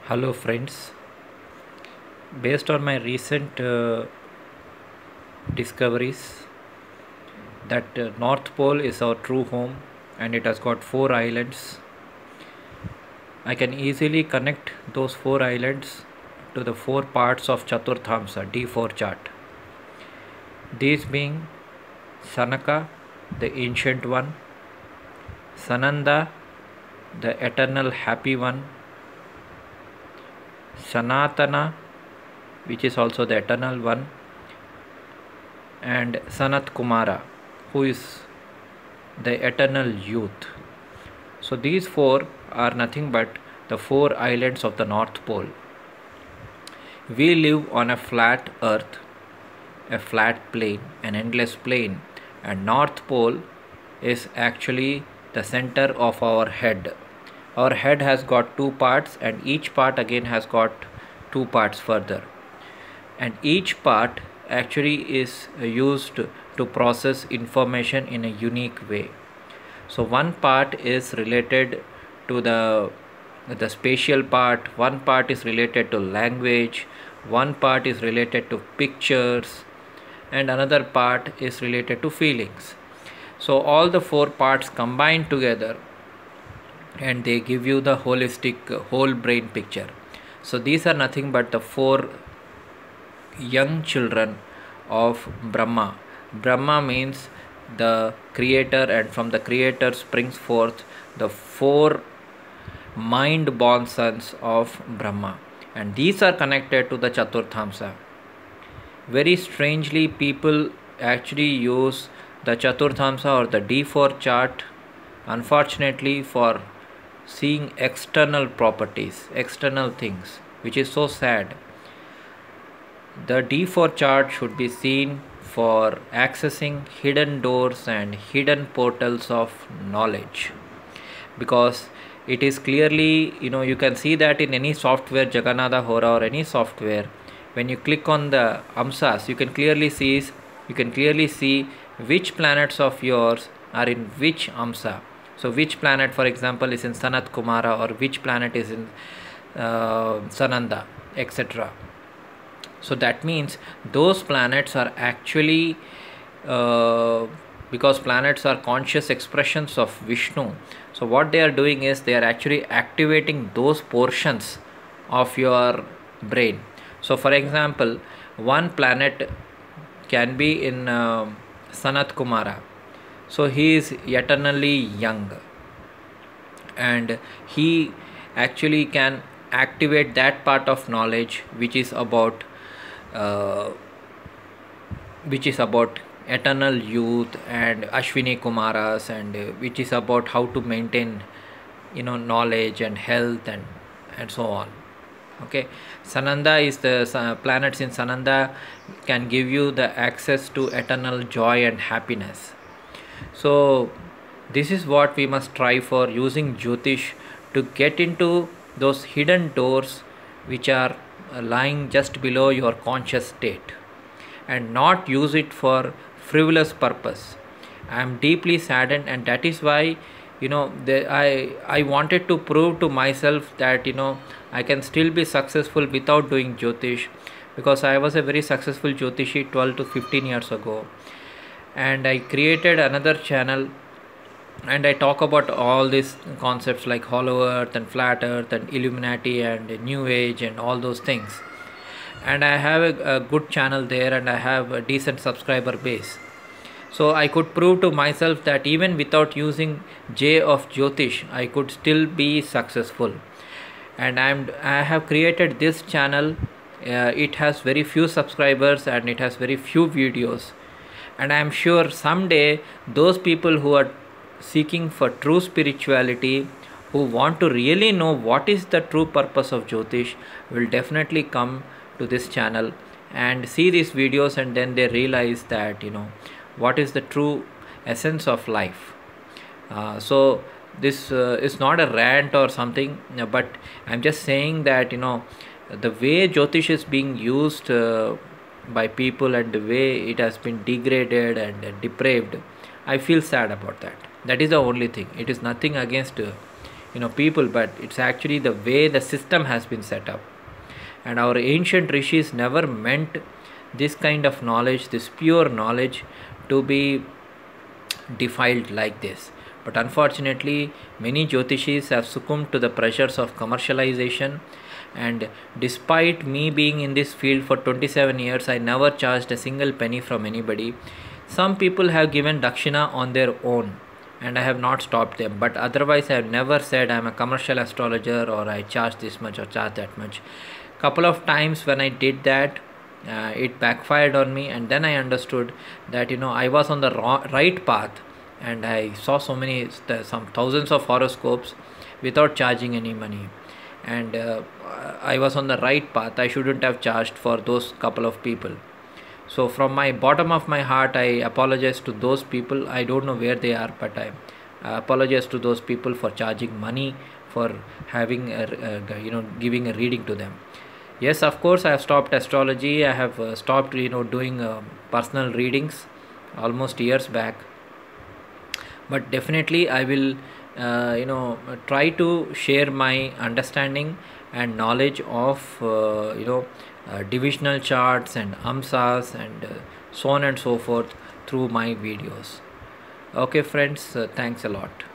Hello friends, based on my recent discoveries that North Pole is our true home and it has got 4 islands. I can easily connect those 4 islands to the 4 parts of Chaturthamsa D4 chart. These being Sanaka, the ancient one, Sananda, the eternal happy one, Sanatana, which is also the eternal one, and Sanat Kumara, who is the eternal youth. So these 4 are nothing but the 4 islands of the North Pole. We live on a flat earth, a flat plane, an endless plane, and North Pole is actually the center of our head. Our head has got 2 parts and each part again has got 2 parts further, and each part actually is used to process information in a unique way. So one part is related to the spatial part, one part is related to language, one part is related to pictures, and another part is related to feelings. So all the 4 parts combine together and they give you the holistic whole brain picture. So these are nothing but the 4 young children of Brahma. Brahma means the creator, and from the creator springs forth the 4 mind born sons of Brahma, and these are connected to the Chaturthamsa. Very strangely, people actually use the Chaturthamsa or the D4 chart, unfortunately, for seeing external properties, external things, which is so sad. The D4 chart should be seen for accessing hidden doors and hidden portals of knowledge, because it is clearly, you can see that in any software, Jagannatha Hora or any software, when you click on the amsas, you can clearly see which planets of yours are in which amsa. So which planet, for example, is in Sanat Kumara, or which planet is in Sananda, etc. So that means those planets are actually, because planets are conscious expressions of Vishnu. So what they are doing is they are actually activating those portions of your brain. So for example, one planet can be in Sanat Kumara. So he is eternally young, and he actually can activate that part of knowledge which is about eternal youth and Ashwini Kumaras, and which is about how to maintain knowledge and health and so on. Okay, Sananda is the planets in Sananda can give you the access to eternal joy and happiness. So this is what we must try for, using Jyotish to get into those hidden doors which are lying just below your conscious state, and not use it for frivolous purpose. I am deeply saddened, and that is why I wanted to prove to myself that I can still be successful without doing Jyotish, because I was a very successful Jyotishi 12 to 15 years ago, and I created another channel and I talk about all these concepts like hollow earth and flat earth and Illuminati and new age and all those things, and I have a good channel there, and I have a decent subscriber base. So I could prove to myself that even without using J of Jyotish, I could still be successful. And I have created this channel. It has very few subscribers and it has very few videos, and I am sure someday those people who are seeking for true spirituality, who want to really know what is the true purpose of Jyotish, will definitely come to this channel and see these videos, and then they realize that what is the true essence of life. So this is not a rant or something, but I'm just saying that the way Jyotish is being used by people and the way it has been degraded and depraved, I feel sad about that. That is the only thing. It is nothing against people, but it's actually the way the system has been set up. And our ancient rishis never meant this kind of knowledge, this pure knowledge, to be defiled like this. But unfortunately, many Jyotishis have succumbed to the pressures of commercialization. And despite me being in this field for 27 years, I never charged a single penny from anybody. Some people have given dakshina on their own, and I have not stopped them. But otherwise, I have never said I am a commercial astrologer, or I charge this much or charge that much. Couple of times when I did that, it backfired on me, and then I understood that I was on the right path, and I saw some thousands of horoscopes without charging any money, and I was on the right path. I shouldn't have charged for those couple of people. So from my bottom of my heart, I apologize to those people. I don't know where they are, but I apologize to those people for charging money for having giving a reading to them. Yes, of course, I have stopped astrology. I have stopped doing personal readings almost years back. But definitely I will try to share my understanding and knowledge of divisional charts and amsas and so on and so forth through my videos. Okay friends, thanks a lot.